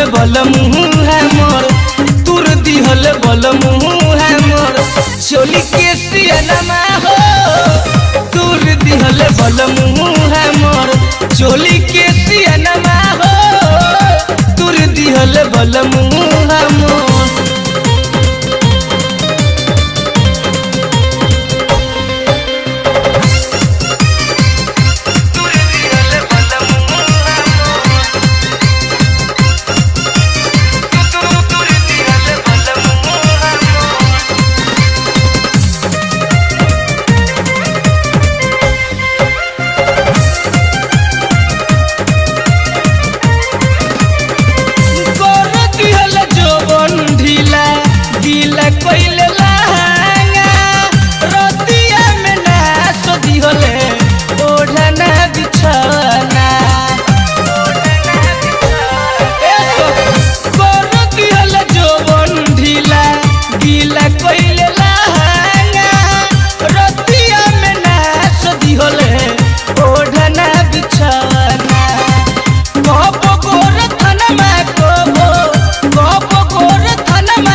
बलम है मोर तुर दिहल बलम है मोर चोली के सियनमा हो तुर दिहल बलम है मोर चोली के सियनमा हो तुर दिहल बलम है मोर कोइले लहंगा रतिया में ना सोदी होले ओढ़ना बिछौना कोन दिहल जोबन ढीला गीला कोइले लहंगा रतिया में ना सोदी होले ओढ़ना बिछौना कब गोर थनमा कब गोर थनमा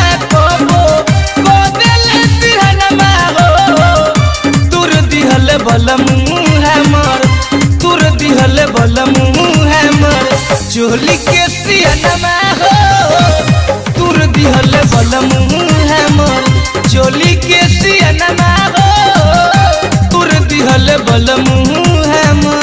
बलम है मोर तुर दिहल बलम है मोर चोली के सियनमा हो तुर दिहल बलम है मोर चोली के सियनमा हो तुर दिहल बलम है मोर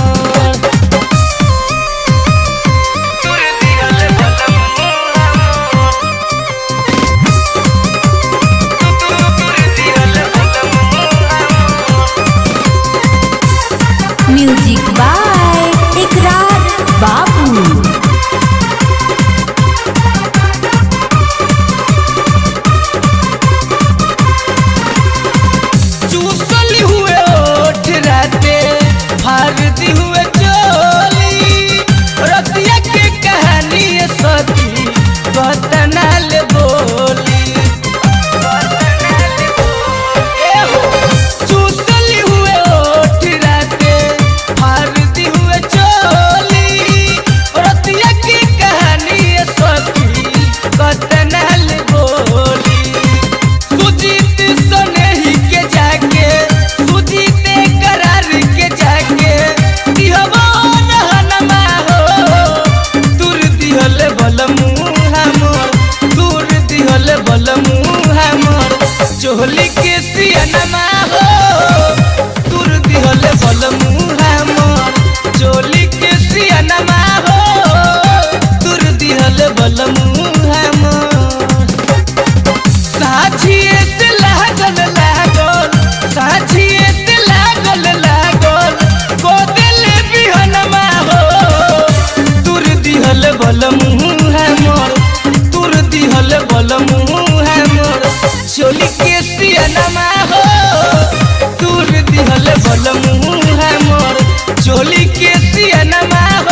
म्यूजिक बाय इकरार बाबू। चूसली हुए ओठ राते फारदी हुए चोली रतिया के कहानी सखी बतनाल बोली चूसली हुए ओठ राते फारदी हुए चोली रतिया की कहानी सखी बतनाल बोली सुजीत सनेही के जाके सुजीत करार के जाके दिहबो रहनमा हो तुर दिहल बलम है मोर तुर दिहल बलम है मोर चोली के सियनमा हो तुर दिहल बलम है मोर चोली के सियनमा हो तुर दिहल बलम है मोर साझिए से लागल साझिए से लागल को दिल बिहनमा हो तुर दिहल बलम है मोर तुर दिहल बलम है मोर चोली के सियनमा हो तुर दिहल बलम है मोर चोली के सियनमा हो